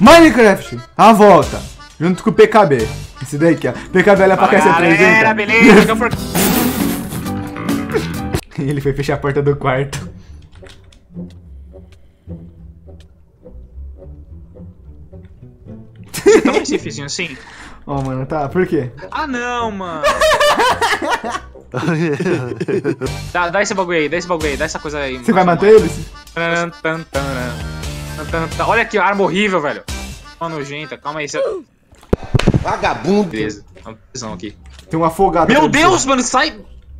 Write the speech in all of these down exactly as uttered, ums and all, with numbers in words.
Minecraft, a volta. Junto com o P K B. Esse daí aqui, ó. P K B olha pra cá, você trezentos. Beleza, por... Ele foi fechar a porta do quarto. Tão difícil assim? Ó, oh, mano, tá, por quê? Ah, não, mano. dá, dá esse bagulho aí, dá esse bagulho aí, dá essa coisa aí. Você vai matar eles? Olha aqui, arma horrível, velho. Uma nojenta, calma aí. Você... Vagabundo. Beleza, uma prisão aqui. Tem um afogado. Meu Deus, mano, sai.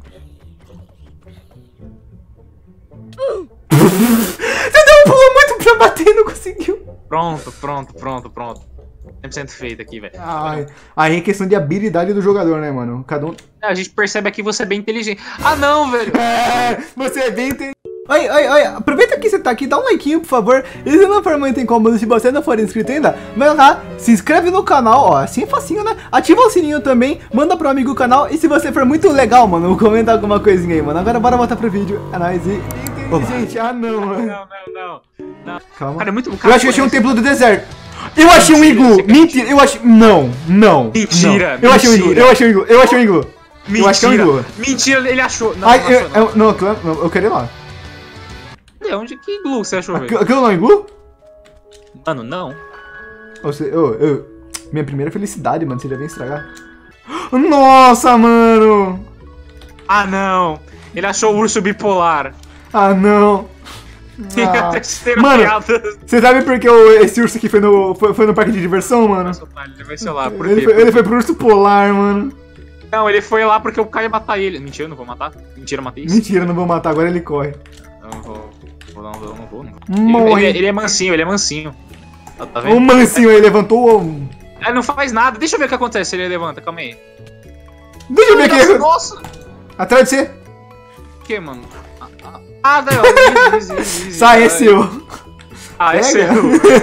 Você deu um pulo muito pra bater e não conseguiu. Pronto, pronto, pronto, pronto. cem por cento feito aqui, velho. Aí é questão de habilidade do jogador, né, mano? Cada um... A gente percebe aqui que você é bem inteligente. Ah, não, velho. É, você é bem inteligente. Oi, oi, oi, aproveita que você tá aqui, dá um like, por favor. E se não for muito incômodo, se você não for inscrito ainda, vai lá, se inscreve no canal, ó, assim é facinho, né? Ativa o sininho também, manda pro amigo o canal. E se você for muito legal, mano, comenta alguma coisinha aí, mano. Agora bora voltar pro vídeo. É nóis e... Gente, ah não, mano. Não, não, não, não. Calma. Cara, é muito... Eu acho que eu achei um templo do deserto. Eu achei um iglu. Mentira, eu achei... Não, não. Mentira, não. Eu achei um iglu, eu achei um iglu, eu achei um iglu. Mentira, eu acho que é um iglu. Mentira, ele achou. Não, Ai, não, eu, achou, não. Eu, não, aquilo, não, eu queria ir lá. Onde que iglu você achou, velho? Aquilo não é iglu? Mano, não. Você, eu, eu, minha primeira felicidade, mano, você já vem estragar. Nossa, mano. Ah, não. Ele achou o urso bipolar. Ah, não. Ah. Terceira Mano, piada. você sabe por que o, esse urso aqui foi no, foi, foi no parque de diversão, mano? Ele vai ser lá, por ele, quê? foi, ele foi pro urso polar, mano. Não, ele foi lá porque o Caio ia matar ele. Mentira, eu não vou matar. Mentira, eu matei isso. Mentira, não vou matar, agora ele corre. Eu não vou. Vou, não, vou, não vou, não vou. Morre. Ele, ele, ele é mansinho, ele é mansinho. Tá, tá vendo? O mansinho aí levantou o... Ele não faz nada. Deixa eu ver o que acontece se ele levanta, calma aí. Deixa eu ver aqui. Nossa! Atrás de você. O que, mano? Ah, não. Easy, easy, easy, Sai, é seu. Ah, é seu.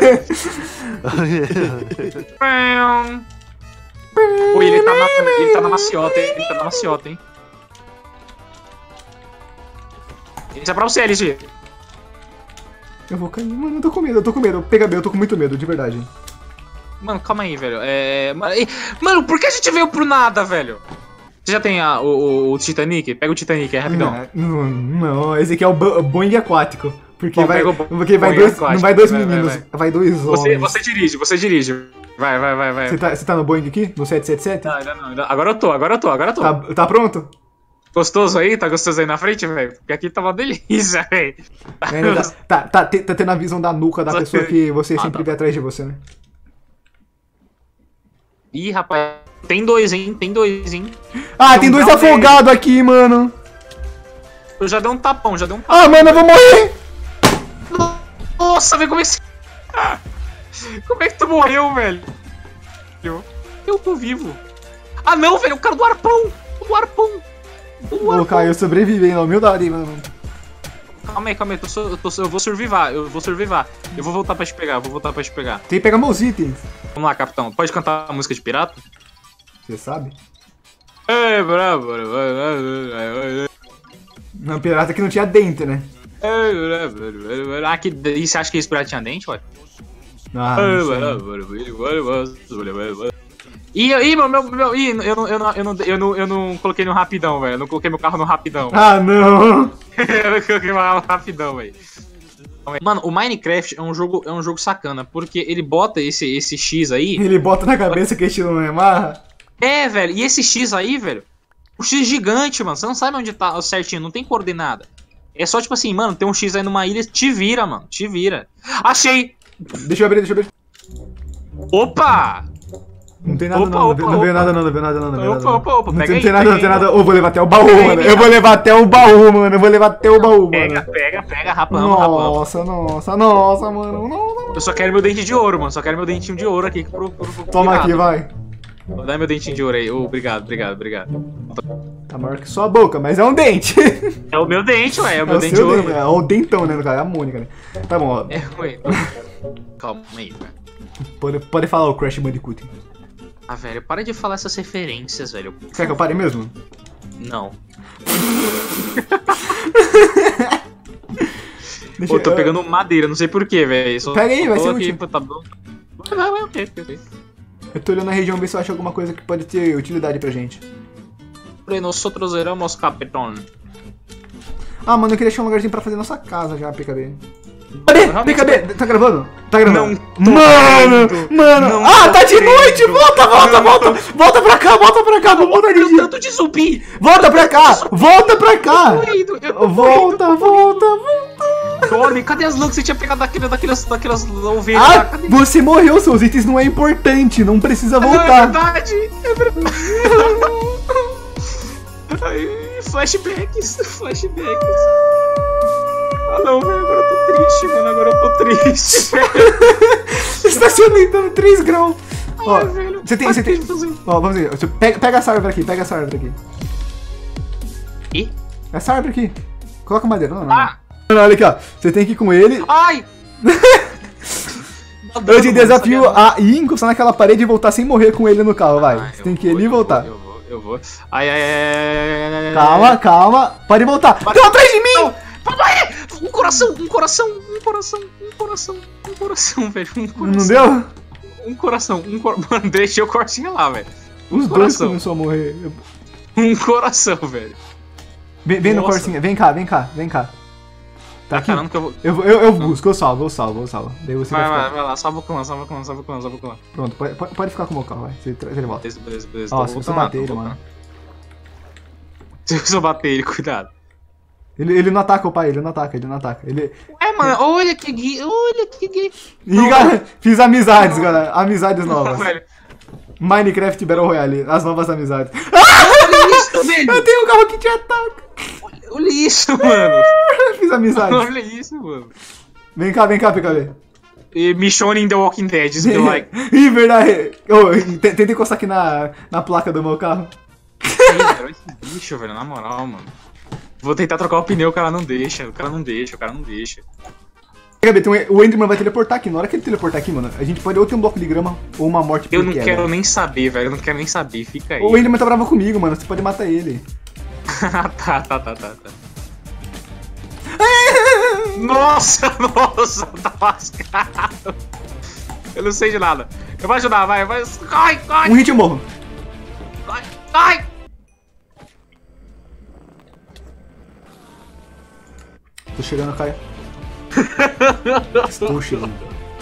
Ui, ele tá na, ele tá na maciota, hein? Ele tá na maciota, hein? Isso é pra você, L G. Eu vou cair, mano, eu tô com medo, eu tô com medo. Pega bem, eu tô com muito medo, de verdade. Mano, calma aí, velho. É... Mano, por que a gente veio pro nada, velho? Você já tem a, o, o, o Titanic? Pega o Titanic, é rapidão. Não, não, esse aqui é o Boeing aquático. Porque Bom, vai, o porque vai Boeing dois, aquático. não vai dois Vai, meninos, vai, vai, vai. dois homens. Você, você dirige, você dirige. Vai, vai, vai, vai. Você tá, você tá no Boeing aqui? No sete sete sete? Não, ainda não, ainda... Agora eu tô, agora eu tô, agora eu tô. Tá, tá pronto? Gostoso aí? Tá gostoso aí na frente, velho? Porque aqui tá uma delícia, velho. É, tá, tá, tá, tá tendo a visão da nuca da pessoa que você ah, sempre tá. vê atrás de você, né? Ih, rapaz. Tem dois, hein? Tem dois, hein? Ah, tem tem um dois down afogados aqui, mano. Eu já dei um tapão, já dei um tapão. Ah, mano, eu vou morrer. Nossa, velho, como é que... Como é que tu morreu, velho? Eu tô vivo. Ah, não, velho, o cara do arpão. Do arpão. Ô, Caio, eu sobrevivi, na humildade, mano. Calma aí, calma aí, eu, tô, eu, tô, eu vou survivar, eu vou survivar. Eu vou voltar pra te pegar, eu vou voltar pra te pegar. Tem que pegar meus itens. Vamos lá, capitão. Pode cantar a música de pirata? Você sabe? É, bravo. Não, pirata que não tinha dente, né? Ah, que... E você acha que esse pirata tinha dente, ué? Ah, Ih, ih, meu, meu, meu, ih, eu não, eu não, eu não, eu não, eu não coloquei no rapidão, velho. Eu não coloquei meu carro no rapidão. Ah, não! Eu não coloquei meu carro no rapidão, velho. Mano, o Minecraft é um jogo, é um jogo sacana, porque ele bota esse, esse X aí... Ele bota na cabeça que a gente não é marra. É, velho, e esse X aí, velho, o X gigante, mano, você não sabe onde tá certinho, não tem coordenada. É só tipo assim, mano, tem um X aí numa ilha, te vira, mano, te vira. Achei! Deixa eu abrir, deixa eu abrir. Opa! Não tem nada Opa, não, opa, não veio opa. nada não, não veio nada não, não veio nada Opa, não. opa, opa, Não pega tem, aí, tem nada, pega não tem aí. nada. Eu vou levar até o baú, Pega mano. aí, Eu vou levar até o baú, mano. Eu vou levar até o baú, Pega, mano. pega, pega, pega, rapamos, Nossa, nossa, nossa, mano. Não, não. Eu só quero meu dente de ouro, mano, só quero meu dentinho de ouro aqui pro, pro, pro Toma pirata. aqui, vai. Vou dar meu dentinho de ouro aí. Oh, obrigado, obrigado, obrigado. Tá maior que sua boca, mas é um dente. É o meu dente, ué, é o É meu o dente de seu ouro. dente, é o dentão, né, no cara? É a Mônica, né? Tá bom, ó. É, ué. Calma aí, velho. Pode, pode falar o Crash Bandicoot. Ah, velho, para de falar essas referências, velho. Quer que eu pare mesmo? Não. Deixa Pô, tô eu- pegando madeira, não sei porquê, velho. Só- Pega aí, só vai tô ser aqui, útil. pô, tá bom. vai, vai, ok, ok. Eu tô olhando a região ver se eu acho alguma coisa que pode ter utilidade pra gente. Nosotros éramos capitão. Ah, mano, eu queria achar um lugarzinho pra fazer nossa casa já, P K B. Cadê? P K B, tá gravando? Tá gravando? Não, mano, crendo. mano. Não Ah, tô tá de crendo. noite! Volta, volta, volta! Volta pra cá, volta pra cá, vamos mudar de dia. Tanto de zumbi. Volta pra cá, volta pra cá! Eu tô indo, eu tô Volta, volta, volta! Dorme, cadê as lãs que você tinha pegado daquele, daquelas, daquelas ovelhas? Ah, lá? Cadê? você morreu, seus itens não é importante, não precisa Não, é voltar. verdade, é verdade. Ai, flashbacks, flashbacks. Ah não, velho, agora eu tô triste, mano, agora eu tô triste, velho. Estacionando três graus. Ó, Ai, velho, você tem, faz você tem. tempo, assim. Ó, vamos ver. Você Pega, pega essa árvore aqui, pega essa árvore aqui. Ih? Essa árvore aqui. Coloca madeira, não, não. Ah! Não, olha aqui, ó. Você tem que ir com ele. Ai! Eu te desafio a ir encostar naquela parede e voltar sem morrer com ele no carro, vai. Ai, Você eu tem que ir vou, ali e eu voltar. Vou, eu vou, eu vou. Ai, ai, ai, ai, ai, ai, Calma, calma. Pode voltar. Estão atrás de mim! Não, papai! Um coração, um coração, um coração, um coração, um coração, velho. Um coração. Não deu? Um coração, um coração. Mano, deixei o cortinho lá, velho. Os dois coração. começaram a morrer. Um coração, velho. Vem, vem no Nossa. corcinho. Vem cá, vem cá, vem cá. Tá aqui? Caramba, que eu vou. Eu, vou- eu, eu busco, eu salvo, eu salvo, eu salvo. Daí você vai, Vai, vai, ficar. vai lá, salva o clã, salva o clã, salva o clã, salva o clã. Pronto, pode, pode pode ficar com o meu carro, vai. Você traz ele de volta. Beleza, beleza, beleza. Ó, tô se você voltando lá, bater tô ele, voltando. mano. Se eu bater ele, cuidado. Ele, ele não ataca o pai, ele não ataca, ele não ataca. Ele. É, mano, olha que gay, olha que gay. Ih, galera, fiz amizades, galera. Amizades novas. Velho, Minecraft Battle Royale, as novas amizades. olha isso, velho. Eu tenho um carro que te ataca. Olha isso, mano. Fiz amizades. Olha isso, mano. Vem cá, vem cá, P K B. E Michonne in The Walking Dead, just be like. Ih, verdade. Ô, te- tenta encostar aqui na, na placa do meu carro. Ih, velho, olha esse bicho, velho, na moral, mano. Vou tentar trocar o pneu, o cara não deixa, o cara não deixa, o cara não deixa. P K B, tem um- o Enderman vai teleportar aqui. Na hora que ele teleportar aqui, mano, a gente pode ou ter um bloco de grama ou uma morte por Eu não queda. quero nem saber, velho, eu não quero nem saber, fica aí. O Enderman tá bravo comigo, mano. Você pode matar ele. tá, tá, tá, tá, tá. Nossa, nossa, tá lascado. Eu não sei de nada. Eu vou ajudar, vai, vai. Corre, corre, Um hit eu morro. corre, corre. Tô chegando, Caio. Estou chegando.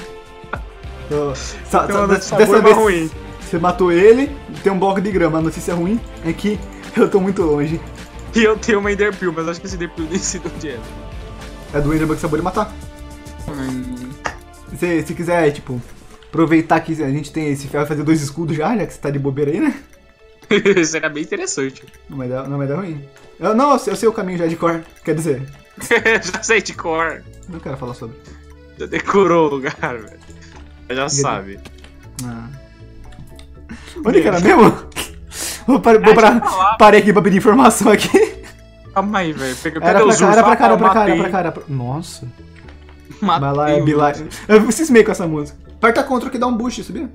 Eu- sa- Tem sa- uma de- notícia dessa boa e vez uma ruim. você matou ele, tem um bloco de grama. A notícia ruim é que eu tô muito longe. E eu tenho uma Enderpeel, mas acho que esse Enderpeel nem sei de onde é. É do Enderman que você acabou de matar. Hum. Se, se quiser, tipo, aproveitar que a gente tem esse ferro e fazer dois escudos já, já que você tá de bobeira aí, né? Seria bem interessante. Não vai dar, não vai dar ruim. Eu, não, eu sei, eu sei o caminho já de cor. Quer dizer, Já sei de cor. não quero falar sobre. Já decorou o lugar, velho. Já sabe. Ah. Onde que era mesmo? Vou, par, vou É, pra, deixa eu falar. parei aqui pra pedir informação aqui. Calma aí, velho. Pega, Era pega pra os cá, ursos era pra lá, cá, era pra cá, matei. era pra cá, era pra... Nossa. Matei Vai lá, é os Bilai. ursos. Eu cismei com essa música. Aperta Ctrl que dá um boost, sabia?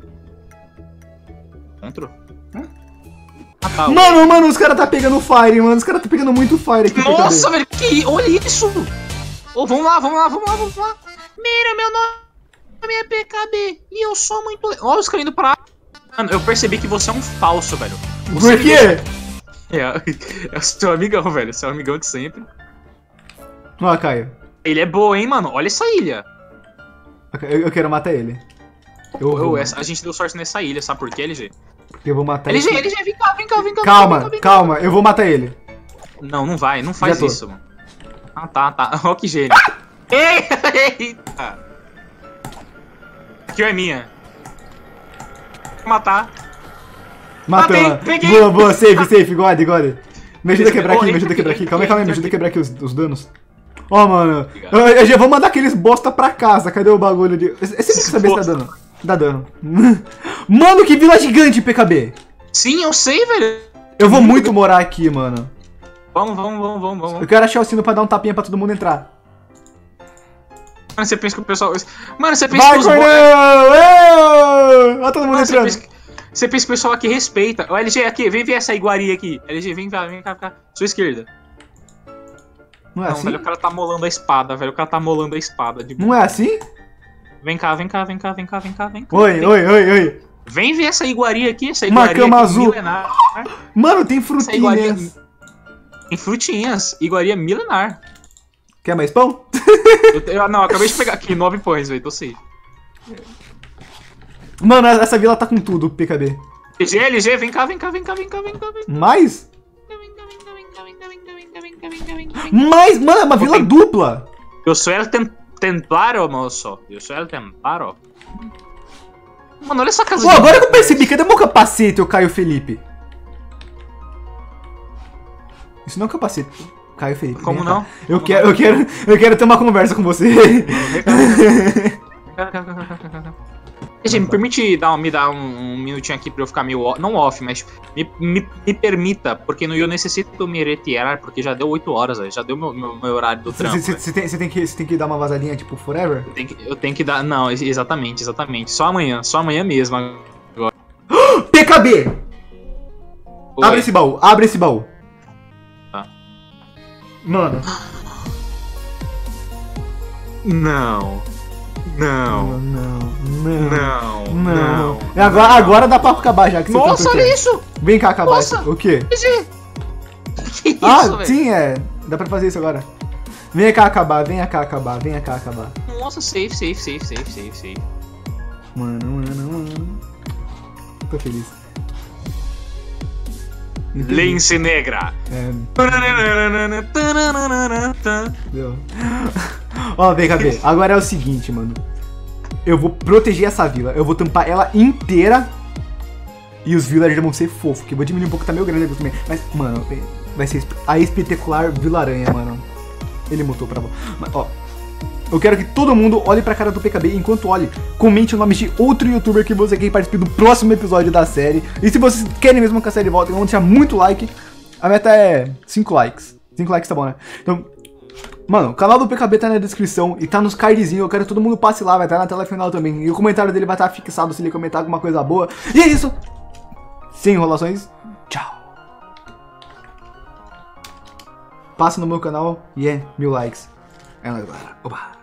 Contra? Hã? Ah, tá. Mano, mano, os caras tá pegando fire, mano. Os caras tá pegando muito fire aqui. Nossa, velho, que... olha isso! Ô, vamos lá, vamos lá, vamos lá, vamos lá. Mira, meu nome é P K B e eu sou muito... le- Olha os caras indo pra... Mano, eu percebi que você é um falso, velho. Você Por me deixa- quê? É, é o seu amigão, velho. Seu amigão de sempre. Ó, Caio. Ele é boa, hein, mano. Olha essa ilha. Eu, eu quero matar ele. Eu Ô, vou, essa- a gente deu sorte nessa ilha, sabe por quê, L G? porque eu vou matar L G, ele. L G, vem cá, vem cá, vem cá. Calma, vem cá, vem cá. calma, eu vou matar ele. Não, não vai, não faz Já tô. isso, mano. Ah, tá, tá. Ó, que gênio. Eita! Aqui é minha. Vou matar. Matou. Matei, peguei. Boa, boa, save, save, God, God. Me ajuda a quebrar aqui, Oi, me ajuda a quebrar aqui. Calma aí, calma aí, me aqui. ajuda a quebrar aqui os, os danos. Ó, mano, Obrigado. eu, eu já vou mandar aqueles bosta pra casa. Cadê o bagulho de. É sempre que saber se dá dano. Dá dano. Mano, que vila gigante, P K B. Sim, eu sei, velho. Eu vou muito morar aqui, mano. Vamos, vamos, vamos, vamos, vamos. Eu quero achar o sino pra dar um tapinha pra todo mundo entrar. Mano, você pensa que o pessoal... Mano, você pensa Vai, que os... bo- Cornel! Ê! Olha todo mundo Mano, você entrando. pensa que... Você pensa que o pessoal aqui respeita. Ó, L G, aqui, vem ver essa iguaria aqui. L G, vem cá, vem cá, vem cá. Sua esquerda. Não é Não, assim? velho, o cara tá molando a espada, velho. O cara tá molando a espada. De... Não é assim? Vem cá, vem cá, vem cá, vem cá, vem cá, vem cá. Oi, vem. oi, oi, oi. Vem ver essa iguaria aqui, essa Uma iguaria cama aqui azul. milenar. Mano, tem Essa iguaria frutinhas. tem frutinhas, iguaria milenar. Quer mais pão? Eu, eu, não, eu acabei de pegar aqui, nove pães, velho, tô safe. Mano, essa vila tá com tudo, P K B. L G, L G, vem cá, vem cá, vem cá, vem cá, vem cá, vem cá. Mais? Vem cá, vem cá, vem cá, vem cá, vem cá, vem cá, vem cá, vem cá, vem cá. Mais? Mano, é uma vila Ok. dupla. Eu sou el tem templaro, moço. Eu sou el templaro. Mano, olha essa casa Pô, agora que eu percebi, cadê meu capacete, ô Caio Felipe? Isso não é um capacete, Caio Felipe. Como vem cá. não? Eu Como quero, não? eu quero, eu quero ter uma conversa com você. Gente, me permite dar, me dar um, um minutinho aqui pra eu ficar meio off, não off, mas me, me, me permita, porque no, eu necessito me retirar, porque já deu oito horas, véio, já deu meu, meu, meu horário do trampo. Você tem, cê tem, que- cê tem que dar uma vazadinha, tipo, forever? Eu tenho, que, eu tenho que dar, não, ex- exatamente, exatamente, só amanhã, só amanhã mesmo. P K B! Oi. Abre esse baú, abre esse baú. Tá. Mano. Não, não, não, não. não, Não. É, Agora, agora dá pra acabar já que você Nossa, tanto olha quer. isso! Vem cá acabar Nossa. isso. O quê? Que isso, Ah, velho? sim, é. Dá pra fazer isso agora. Vem cá acabar, vem cá acabar, vem cá acabar. Nossa, safe, safe, safe, safe, safe, safe. Mano, mano, mano. Tô feliz. Entendi. Lince negra. É, deu. Ó, vem cá ver. Agora é o seguinte, mano. Eu vou proteger essa vila. Eu vou tampar ela inteira. E os villagers vão ser fofos. Que eu vou diminuir um pouco, tá meio grande aqui também. Mas, mano, vai ser a espetacular Vila Aranha, mano. Ele mutou pra... Mas, ó. Eu quero que todo mundo olhe pra cara do P K B. Enquanto olhe, comente o nome de outro youtuber que você quer participar do próximo episódio da série. E se vocês querem mesmo que a série volte, vão deixar muito like. A meta é cinco likes. cinco likes tá bom, né? Então, mano, o canal do P K B tá na descrição e tá nos cardzinhos. Eu quero que todo mundo passe lá, vai estar na tela final também. E o comentário dele vai estar fixado se ele comentar alguma coisa boa. E é isso. Sem enrolações. Tchau. Passa no meu canal e é mil likes. É nóis, galera. Oba.